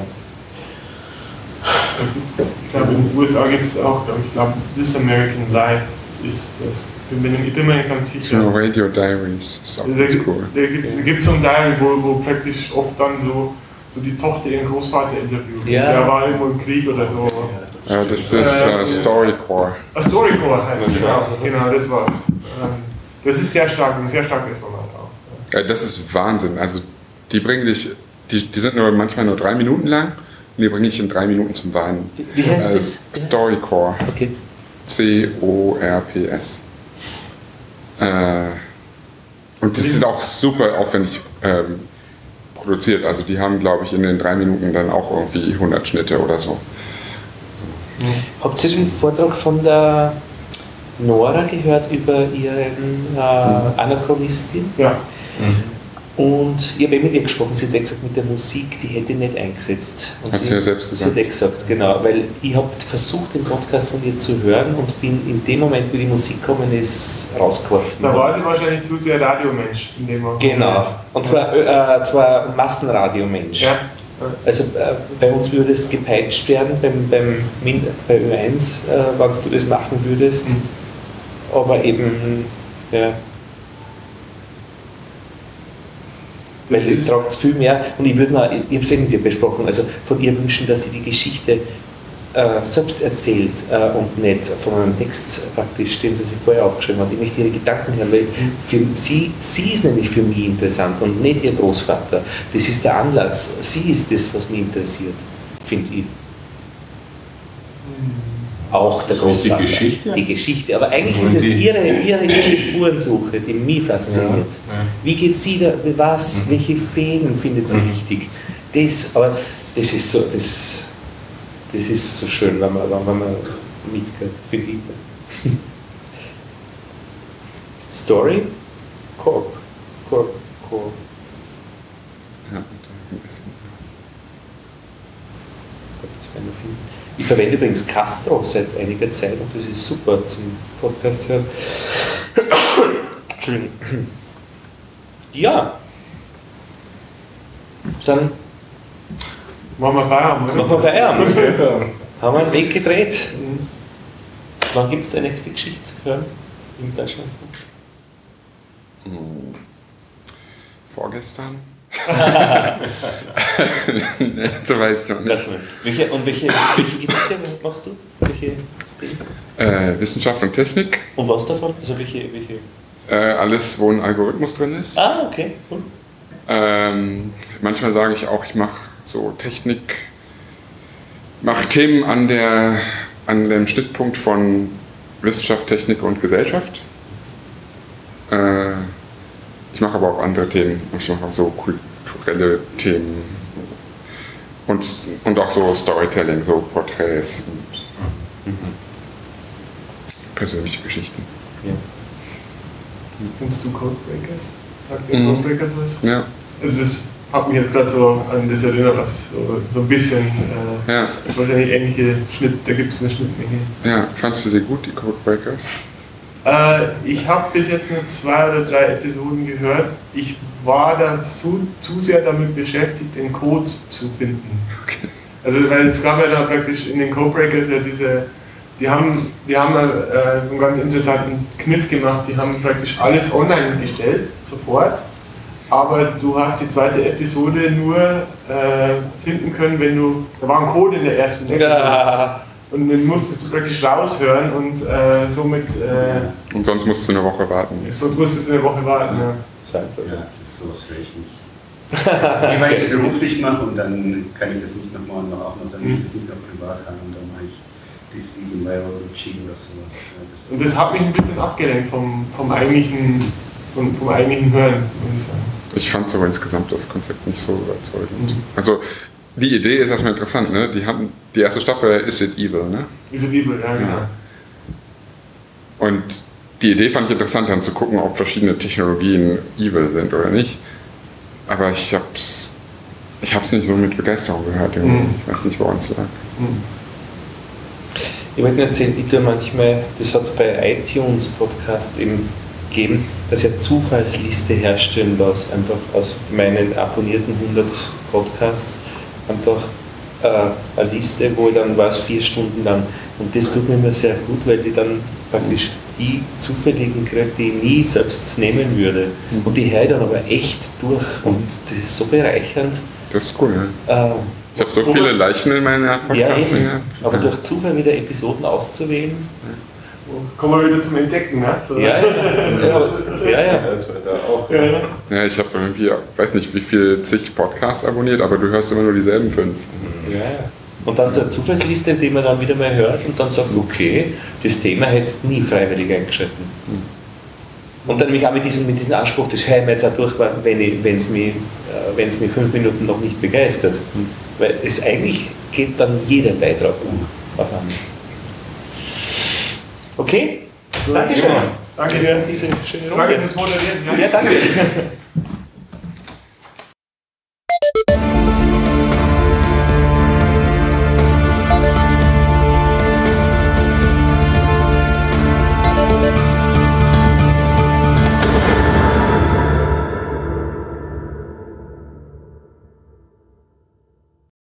Ich glaube, in den USA gibt es auch, ich glaube, This American Life ist das. Ich bin mir nicht ganz sicher. So Radio Diaries ist auch ganz cool. Da gibt es so ein Diary, wo praktisch oft dann so die Tochter ihren Großvater interviewt. Ja. Der war irgendwo im Krieg oder so. Ja, das ist Storycore. Storycore heißt es, genau, das war's. Das ist sehr stark, ein sehr starkes Format auch. Ja, das ist Wahnsinn. Also die bringen dich, die sind manchmal nur 3 Minuten lang und die bringen dich in 3 Minuten zum Weinen. Wie heißt das? Storycore. Okay. CORPS. Und das ist auch super aufwendig produziert. Also die haben, glaube ich, in den 3 Minuten dann auch irgendwie 100 Schnitte oder so. Habt ihr den Vortrag von der Nora gehört über ihren Anachronistin? Ja. Und ich habe mit ihr gesprochen, sie hat gesagt, mit der Musik, die hätte ich nicht eingesetzt. Und Hat sie ja selbst gesagt. Sie hat gesagt, genau, weil ich habe versucht, den Podcast von ihr zu hören und bin in dem Moment, wo die Musik gekommen ist, rausgeworfen. Da war sie wahrscheinlich zu sehr Radiomensch in dem Moment. Genau, und zwar Massenradiomensch. Ja. Also bei uns würde es gepeitscht werden, bei Ö1, wenn du das machen würdest, aber eben, ja. Weil das tragt viel mehr und ich habe es mit ihr besprochen, also von ihr wünschen, dass sie die Geschichte selbst erzählt und nicht von einem Text praktisch, den sie sich vorher aufgeschrieben hat. Ich möchte ihre Gedanken hören, weil für sie ist nämlich für mich interessant und nicht ihr Großvater. Das ist der Anlass. Sie ist das, was mich interessiert, finde ich. Auch der Großvater. Die Geschichte. Aber eigentlich ist es ihre Spurensuche, die mich fasziniert. Ja. Wie geht sie da, was, welche Fäden findet sie wichtig? Aber das ist so, das ist so schön, wenn man mitgeht, finde ich. Story? Corp. Ja, ich verwende übrigens Castro seit einiger Zeit und das ist super zum Podcast hören. Ja. Dann machen wir Feierabend. Haben wir einen Weg gedreht. Wann gibt es die nächste Geschichte zu hören in Deutschland? Vorgestern? So weiß ich noch nicht. Welche Gebiete machst du? Wissenschaft und Technik. Und was davon? Also welche? alles, wo ein Algorithmus drin ist. Ah, okay, cool. Manchmal sage ich auch, ich mache so Technik, mache Themen an dem Schnittpunkt von Wissenschaft, Technik und Gesellschaft. Ich mache aber auch andere Themen. Ich mache auch so kulturelle Themen und auch so Storytelling, so Porträts und persönliche Geschichten. Ja. Kennst du Codebreakers? Sagt dir Codebreakers was? Ja. Also das hat mich jetzt gerade so an das erinnert, was so ein bisschen, Ja. das ist wahrscheinlich ähnliche da gibt es eine Schnittmenge. Ja, fandst du die gut, die Codebreakers? Ich habe bis jetzt nur 2 oder 3 Episoden gehört. Ich war da zu sehr damit beschäftigt, den Code zu finden. Okay. Also weil es gab ja da praktisch in den Codebreakers ja die haben so einen ganz interessanten Kniff gemacht, die haben praktisch alles online gestellt, sofort, aber du hast die zweite Episode nur finden können, da war ein Code in der ersten Episode. Ja. Und den musstest du praktisch raushören und somit... Und sonst musst du eine Woche warten. Sonst musstest du eine Woche warten, ja. Ja, sowas höre ich nicht. Weil ich es beruflich mache und dann kann ich das nicht nochmal und auch noch, damit ich das nicht noch privat habe und dann mache ich deswegen Biology oder sowas. Ja, und das hat mich ein bisschen abgelenkt vom eigentlichen Hören, muss ich sagen. Ich fand so insgesamt das Konzept nicht so überzeugend. Also die Idee ist erstmal interessant, ne? Die erste Staffel Is It Evil, ne? Is It Evil, ja, genau. Und die Idee fand ich interessant, dann zu gucken, ob verschiedene Technologien evil sind oder nicht. Aber ich hab's nicht so mit Begeisterung gehört. Ich weiß nicht, woran es lag. Ich wollte nur erzählen, ich tue manchmal, das hat es bei iTunes Podcast eben gegeben, dass ich eine Zufallsliste herstellen lasse, einfach aus meinen abonnierten 100 Podcasts, einfach eine Liste, wo ich dann weiß, 4 Stunden lang. Und das tut mir immer sehr gut, weil ich dann praktisch die zufälligen kriege, die ich nie selbst nehmen würde. Und die höre ich dann aber echt durch. Und das ist so bereichernd. Das ist cool, ja. Ich habe so viele Leichen in meiner Podcasts. Ja, aber durch Zufall wieder Episoden auszuwählen. Kommen wir wieder zum Entdecken, ne? So. Ja. Das war da auch. Ja, ich habe irgendwie, weiß nicht wie viel zig Podcasts abonniert, aber du hörst immer nur dieselben 5. Ja. Und dann so eine Zufallsliste, die man dann wieder mal hört und dann sagst, okay, das Thema hättest du nie freiwillig eingeschalten. Und dann nämlich auch mit diesem Anspruch, das höre ich mir jetzt auch durch, wenn es mich 5 Minuten noch nicht begeistert. Weil es eigentlich geht dann jeder Beitrag auf einmal. Okay, Dankeschön. Danke dir. Diese schöne Runde. Danke fürs Moderieren. Ja, danke.